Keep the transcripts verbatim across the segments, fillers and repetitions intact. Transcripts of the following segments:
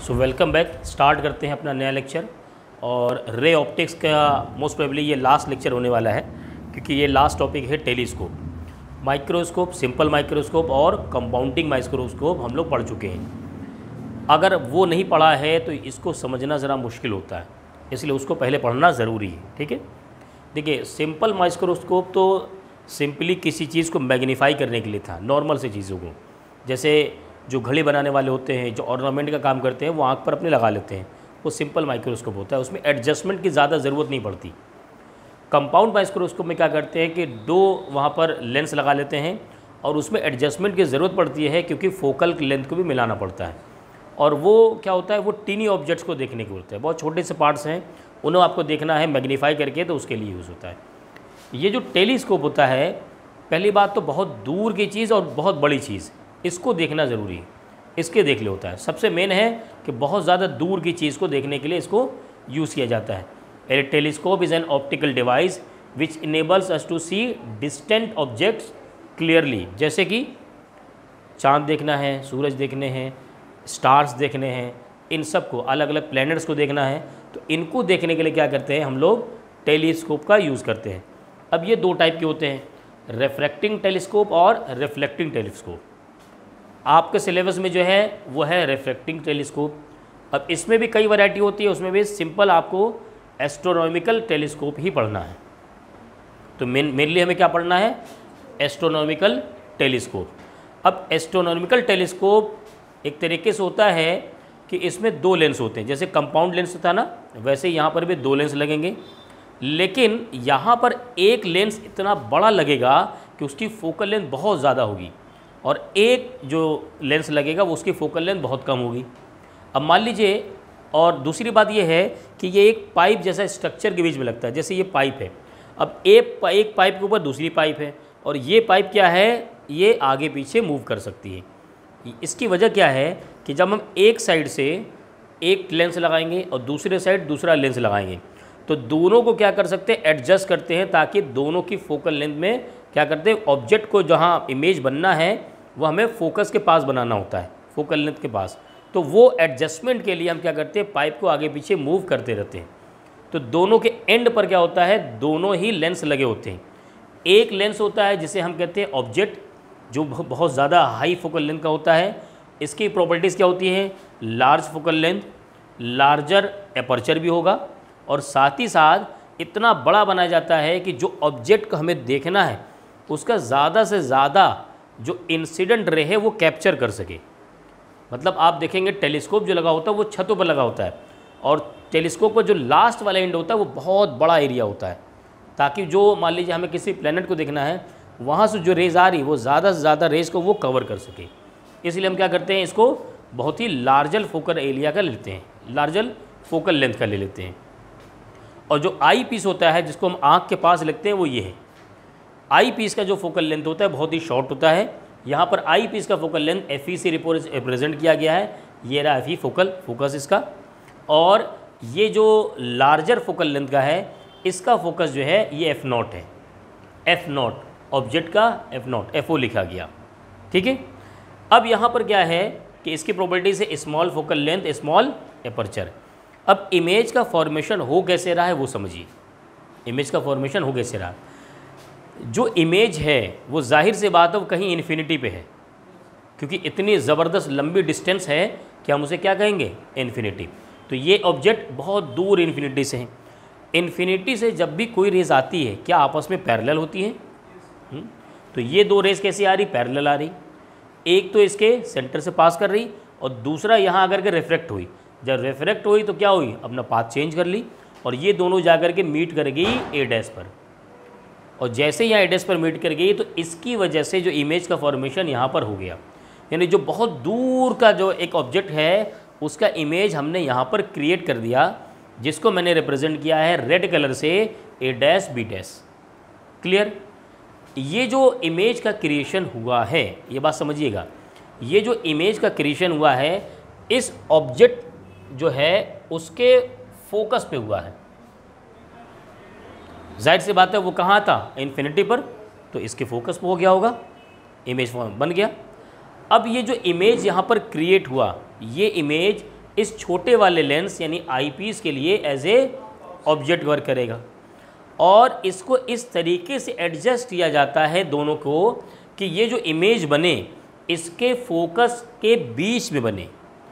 So welcome back. Start करते हैं अपना नया लेक्चर। और रे ऑप्टिक्स का मोस्ट प्रोबेबली ये लास्ट लेक्चर होने वाला है, क्योंकि ये लास्ट टॉपिक है टेलीस्कोप। माइक्रोस्कोप, सिंपल माइक्रोस्कोप और कंपाउंडिंग माइक्रोस्कोप हम लोग पढ़ चुके हैं। अगर वो नहीं पढ़ा है तो इसको समझना ज़रा मुश्किल होता है, इसलिए उसको पहले पढ़ना ज़रूरी है। ठीक है, देखिए सिंपल माइक्रोस्कोप तो सिंपली किसी चीज़ को मैग्नीफाई करने के लिए था, नॉर्मल से चीज़ों को। जैसे जो घड़ी बनाने वाले होते हैं, जो ऑर्नामेंट का काम करते हैं, वो आँख पर अपने लगा लेते हैं, वो सिंपल माइक्रोस्कोप होता है। उसमें एडजस्टमेंट की ज़्यादा ज़रूरत नहीं पड़ती। कंपाउंड माइक्रोस्कोप में क्या करते हैं कि दो वहाँ पर लेंस लगा लेते हैं और उसमें एडजस्टमेंट की ज़रूरत पड़ती है, क्योंकि फोकल लेंथ को भी मिलाना पड़ता है। और वो क्या होता है, वो टीनी ऑब्जेक्ट्स को देखने के होते हैं, बहुत छोटे से पार्ट्स हैं, उन्हें आपको देखना है मैग्नीफाई करके, तो उसके लिए यूज़ होता है। ये जो टेलीस्कोप होता है, पहली बात तो बहुत दूर की चीज़ और बहुत बड़ी चीज़, इसको देखना ज़रूरी है, इसके देख ले होता है। सबसे मेन है कि बहुत ज़्यादा दूर की चीज़ को देखने के लिए इसको यूज़ किया जाता है। A telescope is an optical device which enables us to see distant objects clearly. जैसे कि चाँद देखना है, सूरज देखने हैं, स्टार्स देखने हैं, इन सब को, अलग अलग प्लैनेट्स को देखना है, तो इनको देखने के लिए क्या करते हैं हम लोग, टेलीस्कोप का यूज़ करते हैं। अब ये दो टाइप के होते हैं, रिफ्रैक्टिंग टेलीस्कोप और रिफ्लेक्टिंग टेलीस्कोप। आपके सिलेबस में जो है वो है रिफ्रैक्टिंग टेलीस्कोप। अब इसमें भी कई वैरायटी होती है, उसमें भी सिंपल आपको एस्ट्रोनॉमिकल टेलीस्कोप ही पढ़ना है। तो मेन मेनली हमें क्या पढ़ना है, एस्ट्रोनॉमिकल टेलीस्कोप। अब एस्ट्रोनॉमिकल टेलीस्कोप एक तरीके से होता है कि इसमें दो लेंस होते हैं, जैसे कंपाउंड लेंस था ना, वैसे यहाँ पर भी दो लेंस लगेंगे, लेकिन यहाँ पर एक लेंस इतना बड़ा लगेगा कि उसकी फोकल लेंथ बहुत ज़्यादा होगी, और एक जो लेंस लगेगा वो उसकी फोकल लेंथ बहुत कम होगी। अब मान लीजिए, और दूसरी बात ये है कि ये एक पाइप जैसा स्ट्रक्चर के बीच में लगता है, जैसे ये पाइप है। अब एक एक पाइप के ऊपर दूसरी पाइप है, और ये पाइप क्या है, ये आगे पीछे मूव कर सकती है। इसकी वजह क्या है कि जब हम एक साइड से एक लेंस लगाएंगे और दूसरे साइड दूसरा लेंस लगाएंगे, तो दोनों को क्या कर सकते हैं, एडजस्ट करते हैं, ताकि दोनों की फोकल लेंथ में क्या करते हैं, ऑब्जेक्ट को जहाँ इमेज बनना है वो हमें फोकस के पास बनाना होता है, फोकल लेंथ के पास। तो वो एडजस्टमेंट के लिए हम क्या करते हैं, पाइप को आगे पीछे मूव करते रहते हैं। तो दोनों के एंड पर क्या होता है, दोनों ही लेंस लगे होते हैं। एक लेंस होता है जिसे हम कहते हैं ऑब्जेक्ट, जो बहुत ज़्यादा हाई फोकल लेंथ का होता है। इसकी प्रॉपर्टीज़ क्या होती हैं, large focal length, larger aperture भी होगा, और साथ ही साथ इतना बड़ा बनाया जाता है कि जो ऑब्जेक्ट को हमें देखना है उसका ज़्यादा से ज़्यादा जो इंसिडेंट रे है वो कैप्चर कर सके। मतलब आप देखेंगे टेलीस्कोप जो लगा होता है वो छतों पर लगा होता है, और टेलीस्कोप का जो लास्ट वाला एंड होता है वो बहुत बड़ा एरिया होता है, ताकि जो मान लीजिए हमें किसी प्लेनेट को देखना है, वहाँ से जो रेज आ रही वो ज़्यादा से ज़्यादा रेज को वो कवर कर सके। इसलिए हम क्या करते हैं, इसको बहुत ही लार्जल फोकल एरिया का लेते हैं, लार्जल फोकल लेंथ का ले लेते हैं। और जो आई पीस होता है जिसको हम आँख के पास लिखते हैं वो ये है। आई पीस का जो फोकल लेंथ होता है बहुत ही शॉर्ट होता है। यहाँ पर आई पीस का फोकल लेंथ एफ ई से रिप्रेजेंट किया गया है, ये रहा एफ ई फोकल फोकस इसका। और ये जो लार्जर फोकल लेंथ का है, इसका फोकस जो है ये एफ नॉट है, एफ नॉट ऑब्जेक्ट का एफ नॉट, एफ ओ लिखा गया। ठीक है, अब यहाँ पर क्या है कि इसकी प्रॉपर्टीज है small focal length, small aperture. अब इमेज का फॉर्मेशन हो कैसे रहा है वो समझिए, इमेज का फॉर्मेशन हो कैसे रहा। जो इमेज है वो जाहिर से बात है वो कहीं इन्फिनिटी पे है, क्योंकि इतनी ज़बरदस्त लंबी डिस्टेंस है कि हम उसे क्या कहेंगे, इन्फिनिटी। तो ये ऑब्जेक्ट बहुत दूर इन्फिनिटी से है। इन्फिनिटी से जब भी कोई रेज आती है क्या आपस में पैरेलल होती है? हुँ? तो ये दो रेज कैसे आ रही, पैरेलल आ रही। एक तो इसके सेंटर से पास कर रही, और दूसरा यहाँ आकर के रिफ्रैक्ट हुई। जब रिफ्रैक्ट हुई तो क्या हुई, अपना पाथ चेंज कर ली, और ये दोनों जाकर के मीट कर गई ए डैश पर। और जैसे यहाँ ए डैश पर मीट कर गई तो इसकी वजह से जो इमेज का फॉर्मेशन यहाँ पर हो गया, यानी जो बहुत दूर का जो एक ऑब्जेक्ट है उसका इमेज हमने यहाँ पर क्रिएट कर दिया, जिसको मैंने रिप्रेजेंट किया है रेड कलर से A dash B dash. Clear? ये जो इमेज का क्रिएशन हुआ है, ये बात समझिएगा, ये जो इमेज का क्रिएशन हुआ है इस ऑब्जेक्ट जो है उसके फोकस पे हुआ है। जाहिर सी बात है वो कहाँ था, इन्फिनिटी पर, तो इसके फोकस पे हो गया होगा, इमेज फॉर्म बन गया। अब ये जो इमेज यहाँ पर क्रिएट हुआ, ये इमेज इस छोटे वाले लेंस यानी आईपीस के लिए एज ए ऑब्जेक्ट वर्क करेगा और इसको इस तरीके से एडजस्ट किया जाता है दोनों को कि ये जो इमेज बने इसके फोकस के बीच में बने।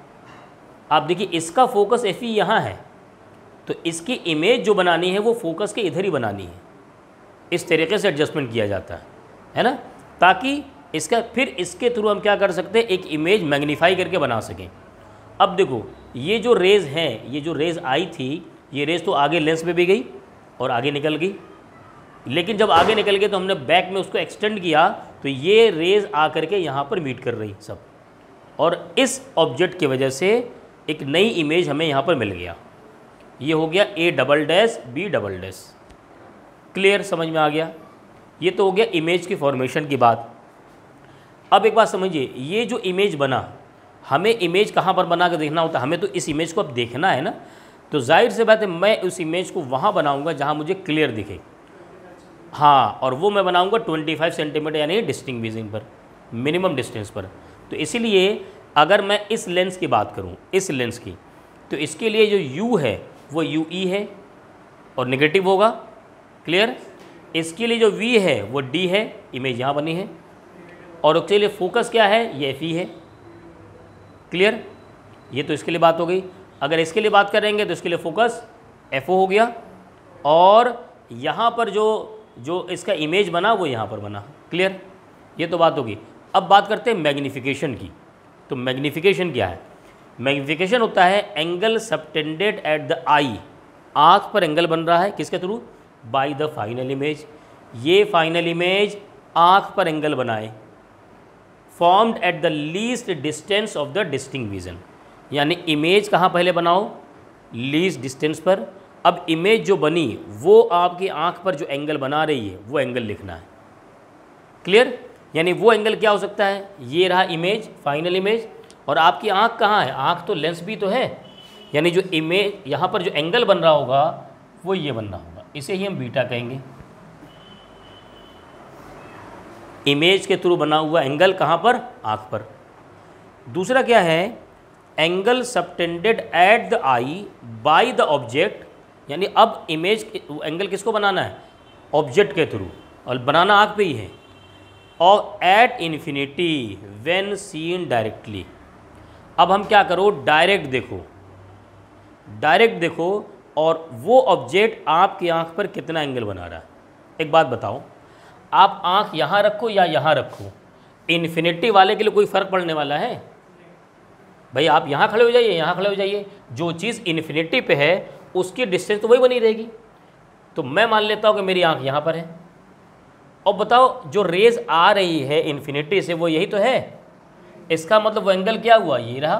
आप देखिए इसका फोकस एफ ई यहाँ है तो इसकी इमेज जो बनानी है वो फोकस के इधर ही बनानी है। इस तरीके से एडजस्टमेंट किया जाता है है ना, ताकि इसका फिर इसके थ्रू हम क्या कर सकते हैं, एक इमेज मैग्नीफाई करके बना सकें। अब देखो ये जो रेज़ हैं, ये जो रेज़ आई थी, ये रेज़ तो आगे लेंस में भी गई और आगे निकल गई, लेकिन जब आगे निकल गए तो हमने बैक में उसको एक्सटेंड किया तो ये रेज़ आ करके यहाँ पर मीट कर रही सब, और इस ऑब्जेक्ट की वजह से एक नई इमेज हमें यहाँ पर मिल गया। ये हो गया A double dash B double dash. Clear, समझ में आ गया? ये तो हो गया इमेज की फॉर्मेशन की बात। अब एक बात समझिए, ये जो इमेज बना, हमें इमेज कहाँ पर बना के देखना होता है, हमें तो इस इमेज को अब देखना है ना, तो जाहिर से बात है मैं उस इमेज को वहाँ बनाऊँगा जहाँ मुझे क्लियर दिखे। हाँ, और वो मैं बनाऊँगा पच्चीस सेंटीमीटर यानी डिस्टिंग्विशिंग पर, मिनिमम डिस्टेंस पर। तो इसीलिए अगर मैं इस लेंस की बात करूँ, इस लेंस की, तो इसके लिए जो U है वो यू ई है और नेगेटिव होगा। क्लियर? इसके लिए जो V है वो D है, इमेज यहाँ बनी है, और उसके लिए फोकस क्या है, ये एफ ई है। क्लियर? ये तो इसके लिए बात हो गई। अगर इसके लिए बात करेंगे तो इसके लिए फोकस एफ ओ हो गया, और यहाँ पर जो जो इसका इमेज बना वो यहाँ पर बना। क्लियर? ये तो बात होगी। अब बात करते हैं मैग्नीफिकेशन की। तो मैग्नीफिकेशन क्या है? मैग्नीफिकेशन होता है angle subtended at the eye, आँख पर एंगल बन रहा है किसके through, by the final image. ये फाइनल इमेज आँख पर एंगल बनाए, formed at the least distance of the distinct vision. यानी इमेज कहाँ पहले बनाओ, लीस्ट डिस्टेंस पर। अब इमेज जो बनी वो आपकी आँख पर जो एंगल बना रही है वो एंगल लिखना है। क्लियर? यानी वो एंगल क्या हो सकता है, ये रहा इमेज, फाइनल इमेज, और आपकी आँख कहाँ है, आँख तो लेंस भी तो है, यानी जो इमेज यहाँ पर जो एंगल बन रहा होगा वो ये बन रहा होगा, इसे ही हम बीटा कहेंगे। इमेज के थ्रू बना हुआ एंगल कहाँ पर, आँख पर। दूसरा क्या है, angle subtended at the eye by the object, यानी अब इमेज एंगल किसको बनाना है, ऑब्जेक्ट के थ्रू, और बनाना आँख पे ही है, और at infinity when seen directly. अब हम क्या करो, डायरेक्ट देखो, डायरेक्ट देखो, और वो ऑब्जेक्ट आपकी आँख पर कितना एंगल बना रहा है। एक बात बताओ, आप आँख यहाँ रखो या यहाँ रखो, इन्फिनिटी वाले के लिए कोई फ़र्क पड़ने वाला है? भाई आप यहाँ खड़े हो जाइए, यहाँ खड़े हो जाइए, जो चीज़ इन्फिनिटी पे है उसकी डिस्टेंस तो वही बनी रहेगी। तो मैं मान लेता हूँ कि मेरी आँख यहाँ पर है, और बताओ जो रेज़ आ रही है इन्फिनिटी से वो यही तो है, इसका मतलब वो एंगल क्या हुआ, ये रहा।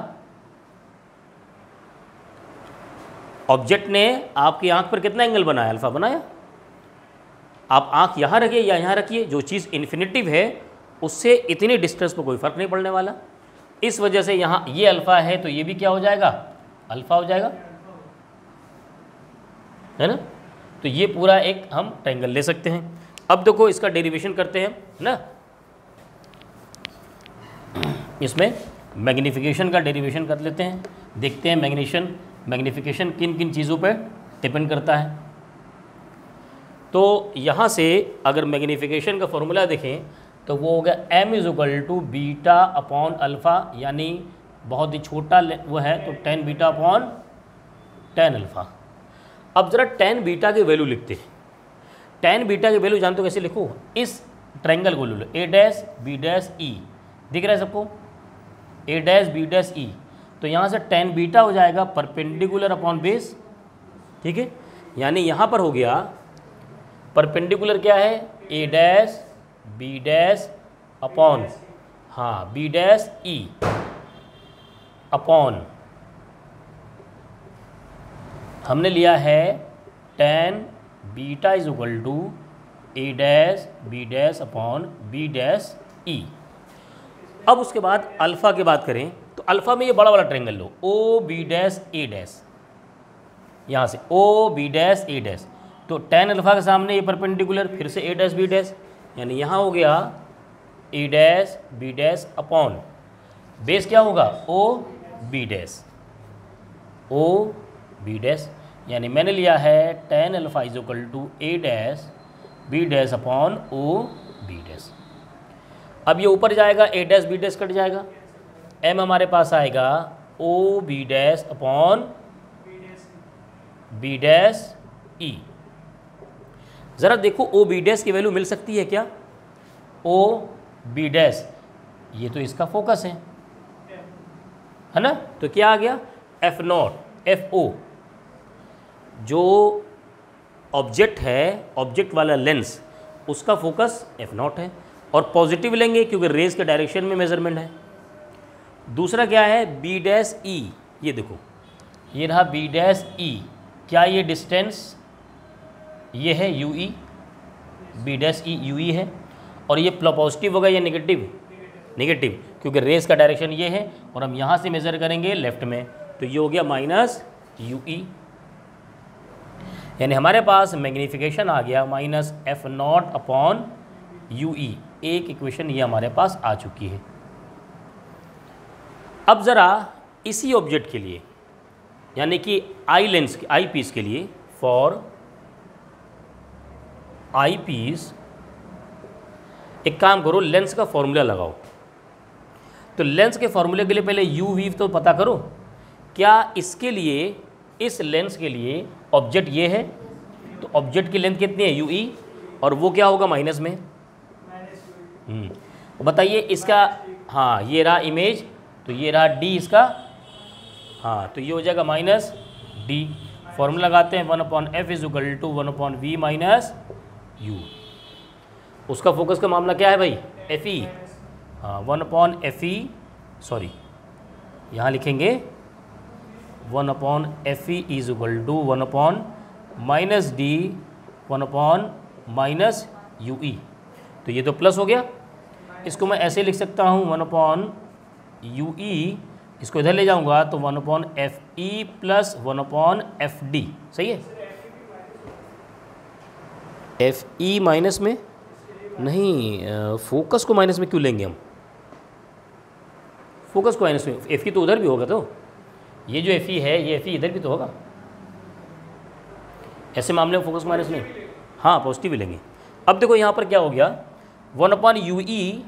ऑब्जेक्ट ने आपकी आंख पर कितना एंगल बनाया, अल्फा बनाया। आप आंख यहाँ रखिए या यहाँ रखिए, जो चीज़ इन्फिनिटिव है उससे इतनी डिस्टेंस पर कोई फ़र्क नहीं पड़ने वाला। इस वजह से यहाँ ये अल्फ़ा है तो ये भी क्या हो जाएगा, अल्फ़ा हो जाएगा, है ना। तो ये पूरा एक हम ट्रायंगल ले सकते हैं। अब देखो इसका डेरिवेशन करते हैं ना, इसमें मैग्नीफिकेशन का डेरिवेशन कर लेते हैं। देखते हैं मैग्नीशन मैग्नीफिकेशन किन किन चीज़ों पर डिपेंड करता है। तो यहाँ से अगर मैग्नीफिकेशन का फॉर्मूला देखें तो वो हो गया M is equal to beta upon alpha, यानी बहुत ही छोटा वो है तो tan beta upon tan alpha. अब ज़रा टेन बीटा की वैल्यू लिखते हैं। टेन बीटा की वैल्यू जानते हो कैसे लिखो, इस ट्रायंगल को ले लो, A dash B dash E, दिख रहा है सबको, A dash B dash E. तो यहाँ से टेन बीटा हो जाएगा परपेंडिकुलर अपॉन बेस, ठीक है। यानी यहाँ पर हो गया परपेंडिकुलर क्या है, A dash B dash upon, हाँ बी डैश ई अपॉन, हमने लिया है tan beta is equal to A dash B dash upon B dash E. अब उसके बाद अल्फ़ा की बात करें तो अल्फ़ा में ये बड़ा वाला ट्रायंगल लो, O B dash A dash, यहाँ से O B dash A dash, तो टेन अल्फ़ा के सामने ये परपेंडिकुलर, फिर से ए डैश बी डैश, यानी यहाँ हो गया A dash B dash upon base क्या होगा, O B dash, O B dash, यानी मैंने लिया है tan alpha is equal to A dash B dash upon O B dash. अब ये ऊपर जाएगा, A dash B dash cut जाएगा, एम हमारे पास आएगा O B dash upon B dash E. ज़रा देखो ओ बी डैश की वैल्यू मिल सकती है क्या? ओ बी डैश, ये तो इसका फोकस है है ना, तो क्या आ गया? एफ नॉट एफ ओ, जो ऑब्जेक्ट है, ऑब्जेक्ट वाला लेंस, उसका फोकस एफ नॉट है और पॉजिटिव लेंगे क्योंकि रेज के डायरेक्शन में मेजरमेंट है। दूसरा क्या है? बी डैश ई, ये देखो ये रहा बी डैश ई, क्या ये डिस्टेंस ये है U E, B dash E U E है, और ये पॉजिटिव होगा या नेगेटिव? नेगेटिव, क्योंकि रेस का डायरेक्शन ये है और हम यहाँ से मेज़र करेंगे लेफ्ट में, तो ये हो गया माइनस यू ई, यानी हमारे पास मैग्नीफिकेशन आ गया minus F naught upon U E. एक इक्वेशन ये हमारे पास आ चुकी है। अब ज़रा इसी ऑब्जेक्ट के लिए, यानी कि आई लेंस आई पीस के लिए, फॉर आई पीस एक काम करो, लेंस का फॉर्मूला लगाओ। तो लेंस के फॉर्मूले के लिए पहले यू वी तो पता करो, क्या इसके लिए, इस लेंस के लिए ऑब्जेक्ट ये है, तो ऑब्जेक्ट की लेंथ कितनी है? यू ई, और वो क्या होगा? माइनस में। हम्म बताइए इसका, हाँ ये रहा इमेज, तो ये रहा डी इसका, हाँ तो ये हो जाएगा माइनस डी। फॉर्मूला लगाते हैं, one upon F is equal to one upon V minus U. उसका फोकस का मामला क्या है भाई? एफ ई, हाँ one upon F E, sorry यहाँ लिखेंगे one upon F E is equal to one upon minus D one upon minus U E. तो ये तो प्लस हो गया, इसको मैं ऐसे लिख सकता हूँ वन अपॉन यू ई, इसको इधर ले जाऊँगा तो one upon F E plus one upon F D. सही है? एफ ई माइनस में नहीं, फोकस को माइनस में क्यों लेंगे हम? फोकस को माइनस में, एफ ई तो उधर भी होगा, तो ये जो एफ ई है ये एफ ई इधर भी तो होगा। ऐसे मामले में फोकस माइनस नहीं, हाँ पॉजिटिव ही लेंगे। अब देखो यहाँ पर क्या हो गया, one upon U E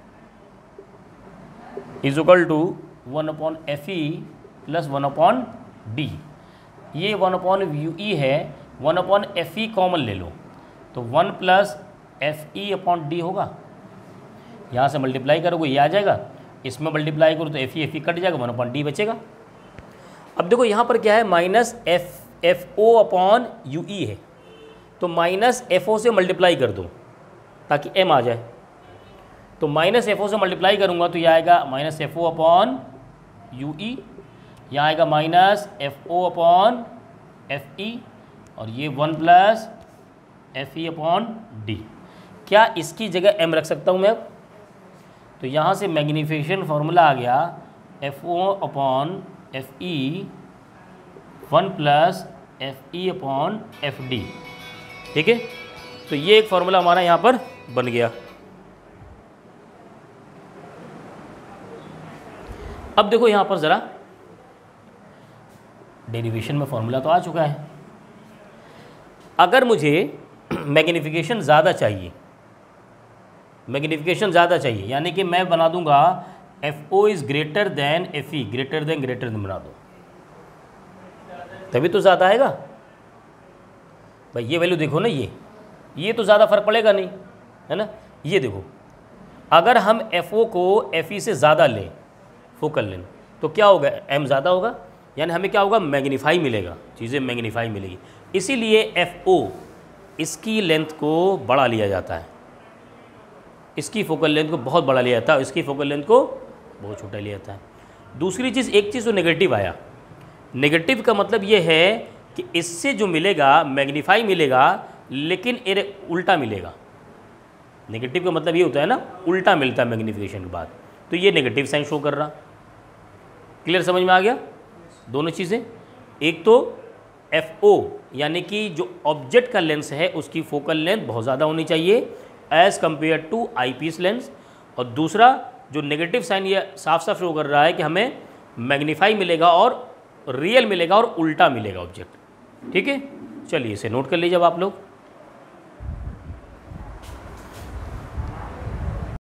is equal to one upon F E plus one upon D. ये वन अपॉन यू ई है, one upon F E common ले लो तो one plus F E upon D होगा। यहाँ से मल्टीप्लाई करोगे ये आ जाएगा, इसमें मल्टीप्लाई करो तो F E F E cut जाएगा, वन अपॉन डी बचेगा। अब देखो यहाँ पर क्या है, minus F F O upon U E है, तो माइनस एफ ओ से मल्टीप्लाई कर दो ताकि एम आ जाए। तो माइनस एफ ओ से मल्टीप्लाई करूँगा तो यह आएगा minus F O upon U E, यहाँ आएगा minus F O upon F E, और ये one plus F E upon D. क्या इसकी जगह एम रख सकता हूँ मैं अब? तो यहाँ से मैग्नीफिकेशन फार्मूला आ गया F O upon F E one plus F E upon F D. ठीक है, तो ये एक फार्मूला हमारा यहाँ पर बन गया। अब देखो यहाँ पर ज़रा डेरिवेशन में फार्मूला तो आ चुका है। अगर मुझे मैग्नीफिकेशन ज़्यादा चाहिए, मैग्नीफिकेशन ज़्यादा चाहिए यानी कि मैं बना दूंगा F O is greater than F E, greater than greater than बना दो, तभी तो ज़्यादा आएगा भाई। ये वैल्यू देखो ना, ये ये तो ज़्यादा फर्क पड़ेगा नहीं, है ना। ये देखो, अगर हम एफ ओ को एफ ई से ज़्यादा लें फोकल लेंथ, तो क्या होगा, एम ज़्यादा होगा, यानी हमें क्या होगा, मैग्नीफाई मिलेगा, चीज़ें मैग्नीफाई मिलेगी। इसीलिए एफ ओ इसकी लेंथ को बढ़ा लिया जाता है, इसकी फोकल लेंथ को बहुत बड़ा लिया जाता है, इसकी फोकल लेंथ को बहुत छोटा लिया जाता है। दूसरी चीज़, एक चीज़ तो नेगेटिव आया, नेगेटिव का मतलब ये है कि इससे जो मिलेगा मैग्नीफाई मिलेगा, लेकिन एरे उल्टा मिलेगा। नेगेटिव का मतलब ये होता है ना, उल्टा मिलता है मैग्नीफिकेशन के बाद, तो ये नेगेटिव साइन शो कर रहा। क्लियर, समझ में आ गया दोनों चीज़ें। एक तो एफ ओ यानी कि जो ऑब्जेक्ट का लेंस है उसकी फोकल लेंथ बहुत ज़्यादा होनी चाहिए as compare to eyepiece lens, और दूसरा जो नेगेटिव साइन ये साफ साफ शो कर रहा है कि हमें मैग्नीफाई मिलेगा और रियल मिलेगा और उल्टा मिलेगा ऑब्जेक्ट। ठीक है, चलिए इसे नोट कर लीजिए अब आप लोग।